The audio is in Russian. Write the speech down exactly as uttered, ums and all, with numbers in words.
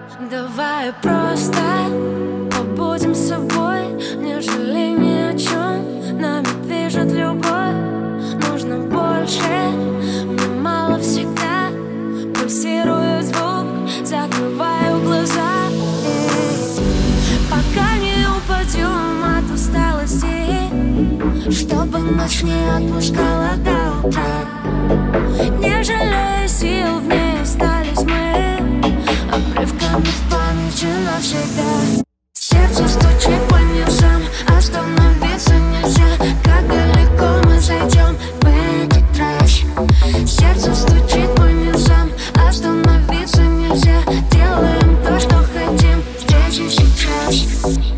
Давай просто побудем собой, не жалей ни о чем. Нами движет любовь, нужно больше. Мне мало всегда, пульсирует звук, закрываю глаза. И пока не упадем от усталости, чтобы ночь не отпускала до утра. Не жалея сил, в ней остались мы, обрывками в памяти навсегда. Сердце стучит по низам, остановиться нельзя. Как далеко мы зайдем в этот раз? Сердце стучит по низам, остановиться нельзя. Делаем то, что хотим здесь и сейчас.